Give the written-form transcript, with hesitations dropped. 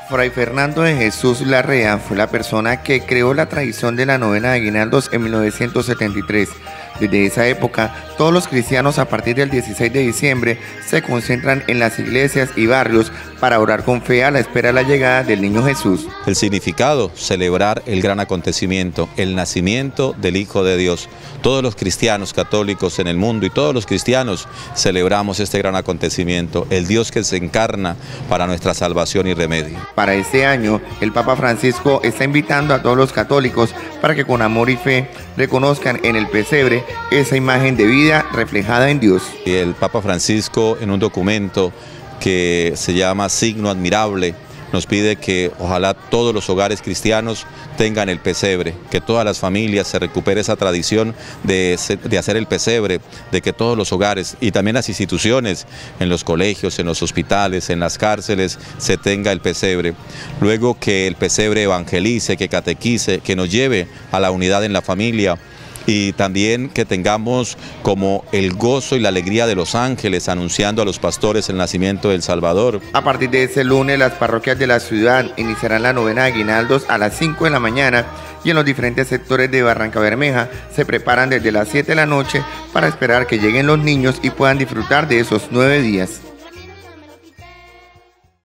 Fray Fernando de Jesús Larrea fue la persona que creó la tradición de la novena de aguinaldos en 1973. Desde esa época, todos los cristianos a partir del 16 de diciembre se concentran en las iglesias y barrios para orar con fe a la espera de la llegada del niño Jesús. El significado, celebrar el gran acontecimiento, el nacimiento del Hijo de Dios. Todos los cristianos católicos en el mundo y todos los cristianos celebramos este gran acontecimiento, el Dios que se encarna para nuestra salvación y remedio. Para este año, el Papa Francisco está invitando a todos los católicos para que con amor y fe reconozcan en el pesebre esa imagen de vida reflejada en Dios. Y el Papa Francisco, en un documento que se llama Signo Admirable, nos pide que ojalá todos los hogares cristianos tengan el pesebre, que todas las familias se recupere esa tradición de hacer el pesebre, de que todos los hogares y también las instituciones, en los colegios, en los hospitales, en las cárceles, se tenga el pesebre. Luego que el pesebre evangelice, que catequice, que nos lleve a la unidad en la familia. Y también que tengamos como el gozo y la alegría de los ángeles anunciando a los pastores el nacimiento del Salvador. A partir de ese lunes, las parroquias de la ciudad iniciarán la novena de aguinaldos a las 5 de la mañana y en los diferentes sectores de Barrancabermeja se preparan desde las 7 de la noche para esperar que lleguen los niños y puedan disfrutar de esos 9 días.